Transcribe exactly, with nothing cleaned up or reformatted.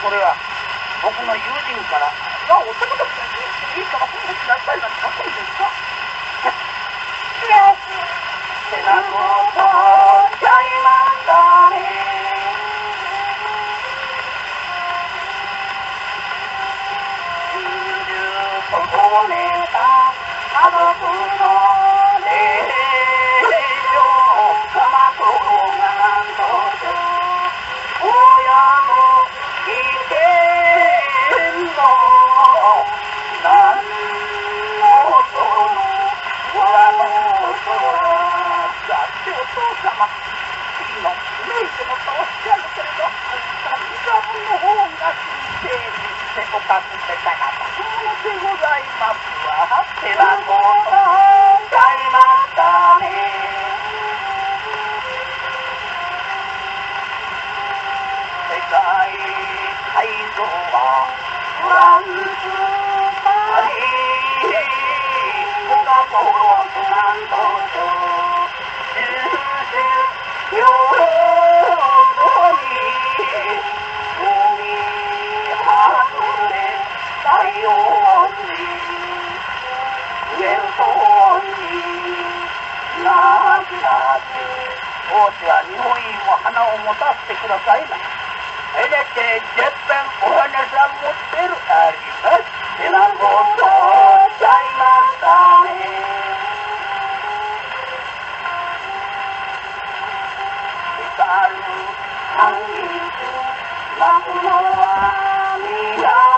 これは僕の友人から「いや男としていいから本になりたいなんて書くんですか?」いやってなことおっしゃいましたね。こぼれた家族の霊場鎌子がなんと親の危険の何のその親の空だってお父様次のメイクのとおっしゃるけれどザブの方が新生にしておかせてたかったそうでございますわてなことおっしゃいましたね。世界改造はフランスパリ不可抗力なんと終始両方に海外れ太陽に上の方になきなき王子は日本院も花を持たせてくださいな。えねててっぺんお花さん持ってるありますてなことおっしゃいましたね。光る寒い夏のは未来